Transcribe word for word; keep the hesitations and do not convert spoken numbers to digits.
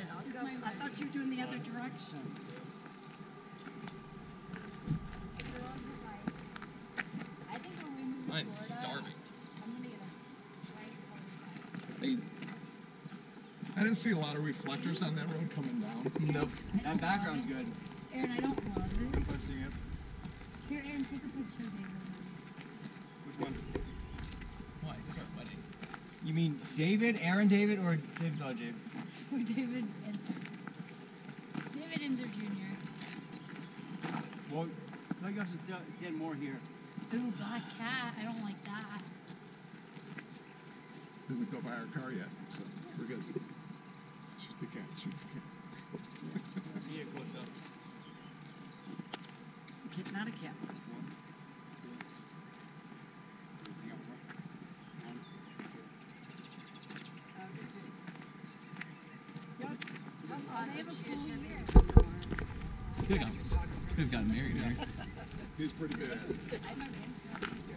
I'll go. I thought you were doing the other direction. I'm starving. Hey. I didn't see a lot of reflectors on that road coming down. Nope. That background's good. Aaron, I don't love it. I'm posting it. Here, Aaron, take a picture of David. Which one? Why? It's our wedding. You mean David, Aaron David, or David Dodge? Or David Inser. David Inser Junior Well, I feel like I should stand, stand more here. Ooh, black cat. I don't like that. Didn't go by our car yet, so we're good. Shoot the cat, shoot the cat. Be a close up. Getting out of cat. Just one, two, hang on, one, one. They have a cool year. Could have gotten, could have gotten married, right? He's pretty good at it.